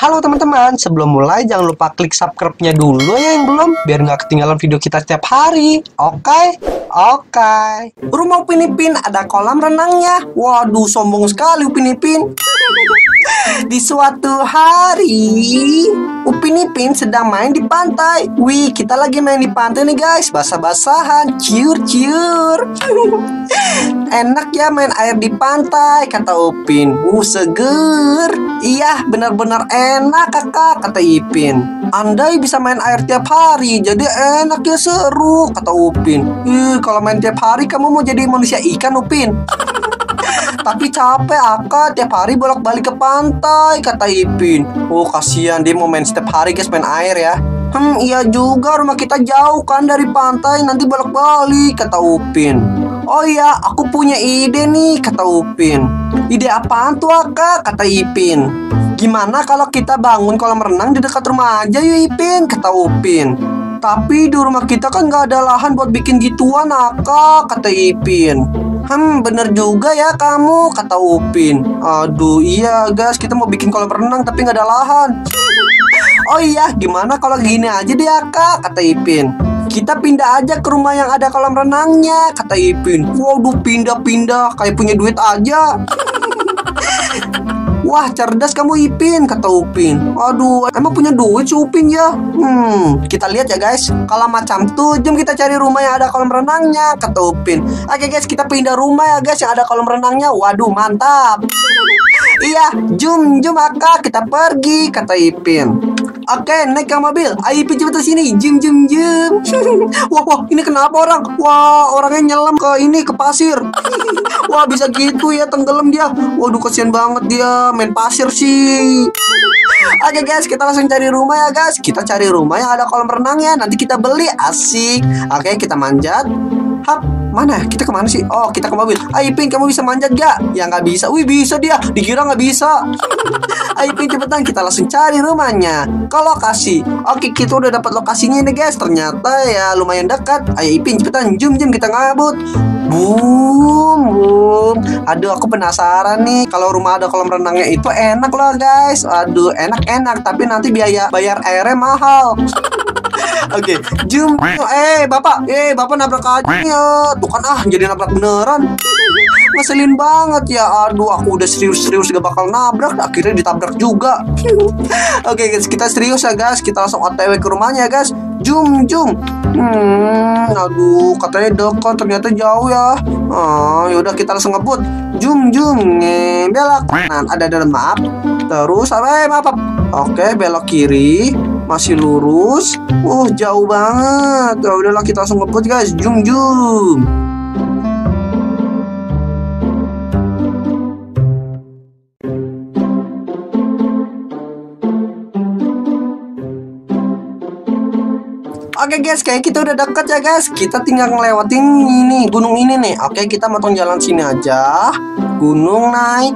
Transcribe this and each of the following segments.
Halo teman-teman, sebelum mulai jangan lupa klik subscribe-nya dulu ya yang belum, biar nggak ketinggalan video kita setiap hari. Oke? Rumah Upin Ipin ada kolam renangnya. Waduh, sombong sekali Upin Ipin. Di suatu hari, Upin Ipin sedang main di pantai. Wih, kita lagi main di pantai nih guys, basah-basahan, ciur-ciur. Enak ya main air di pantai, kata Upin. Seger. Iya, benar-benar enak kakak, kata Ipin. Andai bisa main air tiap hari, jadi enak ya, seru, kata Upin. Kalau main tiap hari kamu mau jadi manusia ikan, Upin. Tapi capek Aka, tiap hari bolak-balik ke pantai, kata Ipin. Kasihan dia mau main setiap hari guys, main air ya. Iya juga, rumah kita jauh kan dari pantai, nanti bolak-balik, kata Upin. Oh iya, aku punya ide nih, kata Upin. Ide apaan tuh Aka, kata Ipin. Gimana kalau kita bangun kolam renang di dekat rumah aja yuk Ipin, kata Upin. Tapi di rumah kita kan gak ada lahan buat bikin gituan Aka, kata Ipin. Bener juga ya kamu, kata Upin. Aduh iya guys, kita mau bikin kolam renang tapi gak ada lahan. Oh iya, gimana kalau gini aja deh Aka, kata Ipin. Kita pindah aja ke rumah yang ada kolam renangnya, kata Ipin. Waduh, pindah-pindah kayak punya duit aja. Wah, cerdas kamu Ipin, kata Upin. Aduh, emang punya duit si Upin ya? Kita lihat ya guys. Kalau macam tuh, jom kita cari rumah yang ada kolam renangnya, kata Upin. Oke guys, kita pindah rumah ya guys yang ada kolam renangnya. Waduh, mantap. Iya, jom Aka, kita pergi, kata Ipin. Oke, naik ke mobil. Ayo Ipin cepet sini. Jum. Wah, ini kenapa orang? Wah, orangnya nyelam ke pasir. Wah, bisa gitu ya, tenggelam dia. Waduh, kasihan banget dia, main pasir sih. Oke guys, kita langsung cari rumah ya guys. Kita cari rumah yang ada kolam renangnya. Nanti kita beli, asik. Oke, kita manjat. Hap, mana? Kita kemana sih? Oh, kita ke mobil. Ayo Ipin, kamu bisa manjat gak? Ya nggak bisa. Wih, bisa dia. Dikira nggak bisa. Ayo Ipin, cepetan kita langsung cari rumahnya. Ke lokasi. Oke, kita udah dapat lokasinya nih guys. Ternyata ya lumayan dekat. Ayo Ipin, cepetan. Jum, kita ngabut. Boom. Aduh, aku penasaran nih. Kalau rumah ada kolam renangnya itu enak loh guys. Aduh, enak. Tapi nanti bayar airnya mahal. Oke, jum. Bapak nabrak aja ya. Tuh kan jadi nabrak beneran. Ngeselin banget ya. Aduh, aku udah serius gak bakal nabrak, akhirnya ditabrak juga. Oke guys, kita serius ya guys. Kita langsung OTW ke rumahnya guys. Jum. Aduh, katanya dekat, ternyata jauh ya. Yaudah kita langsung ngebut. Jum. Belok kanan, ada map. Terus maaf. Oke, belok kiri. Masih lurus. Jauh banget. Ya udahlah, kita langsung ngebut guys. Jum. Oke guys, kayak kita udah deket ya guys. Kita tinggal ngelewatin gunung ini nih. Oke, kita motong jalan sini aja. Gunung naik.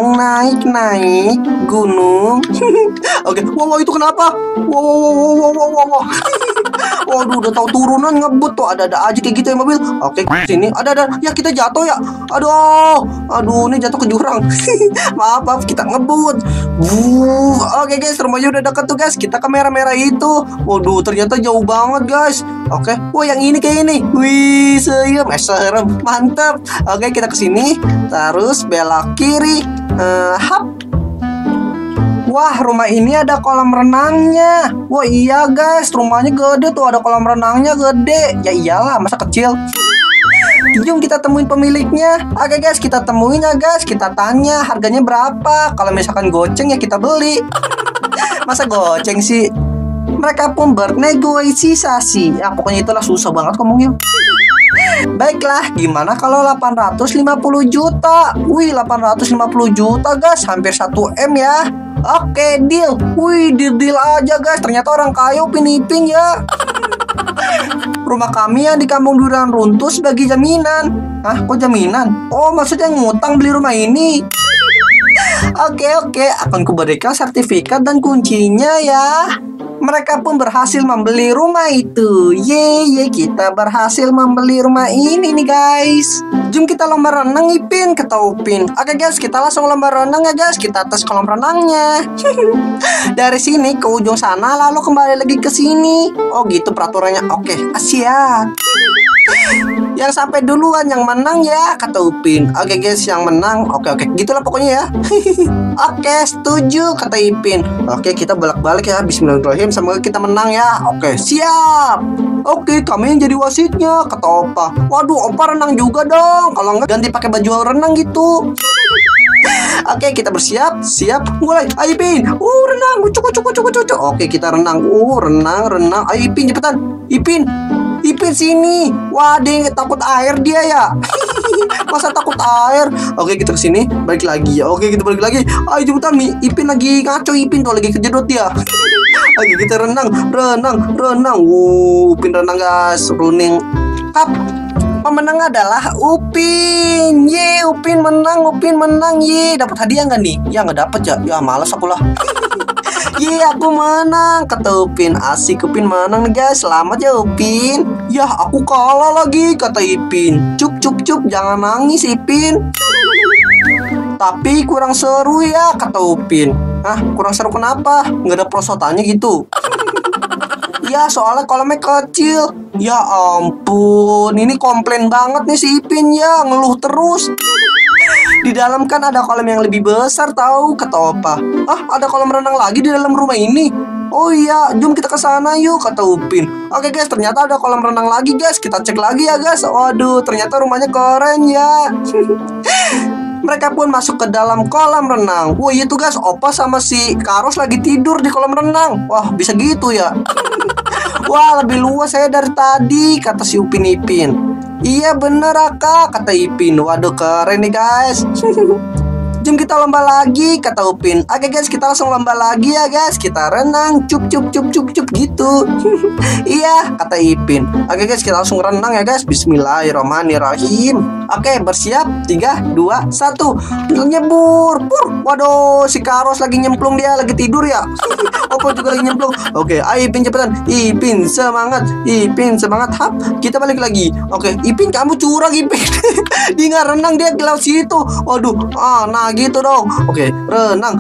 Oke, wow, itu kenapa? Wow. Waduh, udah tahu turunan ngebut tuh. Ada aja kayak gitu ya mobil. Oke, sini ada. Ya, kita jatuh ya. Aduh, ini jatuh ke jurang. Maaf, kita ngebut. Oke guys, rumahnya udah deket tuh guys. Kita ke merah-merah itu. Waduh, ternyata jauh banget guys. Oke, yang ini kayak ini. Wih, serem, mantap. Oke, kita kesini. Terus belok kiri. Hap. Wah, rumah ini ada kolam renangnya. Wah iya guys, rumahnya gede tuh, ada kolam renangnya gede. Ya iyalah, masa kecil. Jom kita temuin pemiliknya. Oke guys, kita temuin ya guys. Kita tanya harganya berapa. Kalau misalkan goceng ya kita beli. Masa goceng sih? Mereka pun bernegosiasi. Ya pokoknya itulah, susah banget ngomongnya. Baiklah, gimana kalau 850 juta? Wih, 850 juta guys, hampir 1 M ya. Oke, deal. Wih, deal aja guys. Ternyata orang kaya Upin Ipin ya. Rumah kami yang di Kampung Durian Runtuh sebagai jaminan. Kok jaminan? Oh, maksudnya ngutang beli rumah ini. Oke, akan kuberikan sertifikat dan kuncinya ya. Mereka pun berhasil membeli rumah itu. Ye, kita berhasil membeli rumah ini nih guys. Jom kita lomba renang Ipin, kata Upin. Oke guys, kita langsung lomba renang ya guys. Kita tes kolam renangnya. Dari sini ke ujung sana, lalu kembali lagi ke sini. Oh gitu peraturannya. Oke, siap. Yang sampai duluan yang menang ya, kata Upin. Oke guys, yang menang. Oke, gitulah pokoknya ya. Oke, setuju, kata Ipin. Oke, kita bolak-balik ya. Bismillahirrahmanirrahim, semoga kita menang ya. Oke, siap. Oke, kami yang jadi wasitnya, kata Opa. Waduh, Opa renang juga dong. Kalau enggak ganti pakai baju renang gitu. Oke, kita bersiap, siap, mulai. Ayo Ipin, renang, cukup. Oke, kita renang, renang. Ayo Ipin, cepetan. Ipin sini. Wah, dia takut air dia ya. Masa takut air? Oke, kita kesini, balik lagi ya. Oke, kita balik lagi. Ayo cepetan, Ipin lagi ngaco. Ipin tuh lagi kejedot dia. Oke, kita renang. Upin renang guys, running. Up. Pemenang adalah Upin. Ye, Upin menang. Ye, dapat hadiah nggak nih? Ya nggak dapat ya. Ya malas aku lah. Ye, aku menang, kata Upin. Asik, Upin menang nih guys. Selamat ya Upin. Ya, aku kalah lagi, kata Ipin. Cup, jangan nangis Ipin. Tapi kurang seru ya, kata Upin. Hah, kurang seru kenapa? Nggak ada prosotannya gitu. Ya, soalnya kolamnya kecil. Ya ampun, ini komplain banget nih si Ipin ya, ngeluh terus. Di dalam kan ada kolam yang lebih besar tahu, kata Opa. Ada kolam renang lagi di dalam rumah ini. Oh iya, jom kita ke sana yuk, kata Upin. Oke guys, ternyata ada kolam renang lagi guys. Kita cek lagi ya guys. Waduh, ternyata rumahnya keren ya. Mereka pun masuk ke dalam kolam renang. Wah iya tuh guys, Opa sama si Karos lagi tidur di kolam renang. Wah, bisa gitu ya. Wah, lebih luas saya dari tadi, kata si Upin Ipin. Iya bener Aka, kata Ipin. Waduh, keren nih guys. Jom kita lomba lagi, kata Upin. Oke guys, kita langsung lomba lagi ya guys. Kita renang, cup gitu. Iya, kata Ipin. Oke guys, kita langsung renang ya guys. Bismillahirrahmanirrahim. Oke, bersiap. 3, 2, 1. Nyebur. Waduh, si Karos lagi nyemplung, dia lagi tidur ya. Opa juga lagi nyemplung. Oke, ayo Ipin cepetan. Ipin semangat. Hap, kita balik lagi. Oke, Ipin kamu curang Ipin. Dia nggak renang, dia di laut situ. Waduh, nah gitu dong. Oke, renang,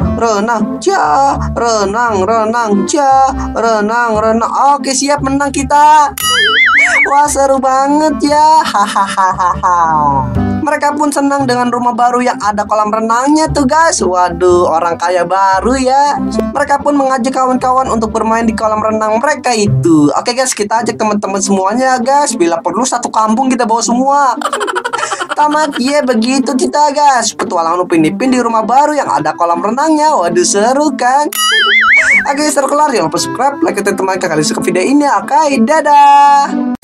renang. Oke, siap, menang kita. Wah, seru banget ya. Hahaha. Mereka pun senang dengan rumah baru yang ada kolam renangnya tuh guys. Waduh, orang kaya baru ya. Mereka pun mengajak kawan-kawan untuk bermain di kolam renang mereka itu. Oke guys, kita ajak teman-teman semuanya guys. Bila perlu satu kampung kita bawa semua. Tamat ya, begitu kita guys. Petualangan Upin Ipin di rumah baru yang ada kolam renangnya. Waduh, seru kan? Oke, seru kelar. Jangan lupa subscribe, like, dan teman kalian suka video ini. Oke, dadah.